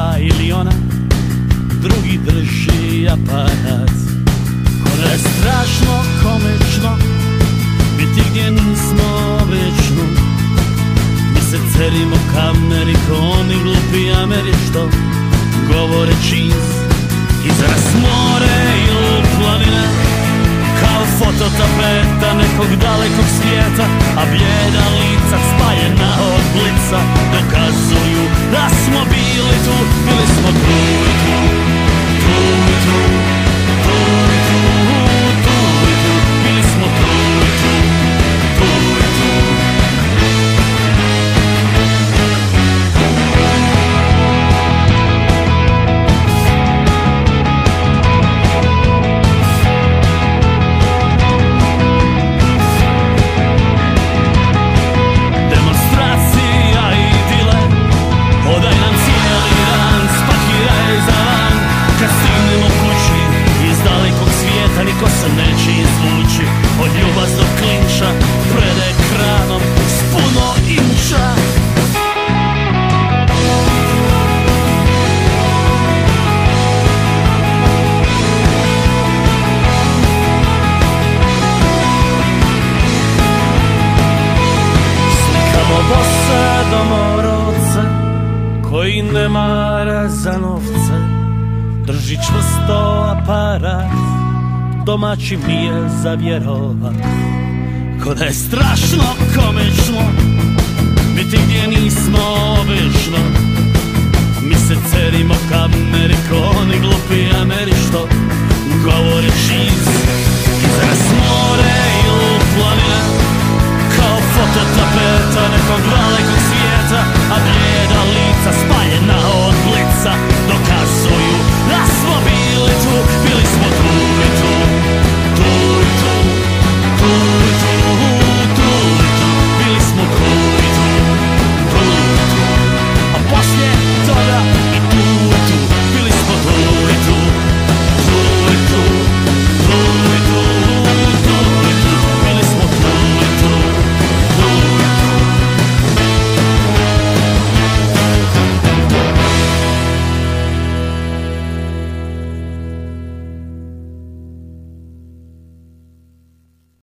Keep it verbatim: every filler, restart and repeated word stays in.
ili ona, drugi drži aparat. Ono je strašno komično biti gdje nismo obično. Mi se cerimo kameri ko oni glupi Ameri što govore cheese. Izraz more ili planine kao fototapeta nekog dalekog svijeta, a blijeda lica spaljena od blica dokazuju da smo bili tu, bili smo tu i tu, tu i tu, tu i tu, tu i tu, bili smo tu i tu, tu i tu. Niko se neće izvući od ljubaznog klinča pred ekranom s puno inča. Slikamo bose domorodce koji ne mara za novce, drži čvrsto aparat, domaći mi je za vjerovat. Ko da je strašno komično biti gdje nismo obično.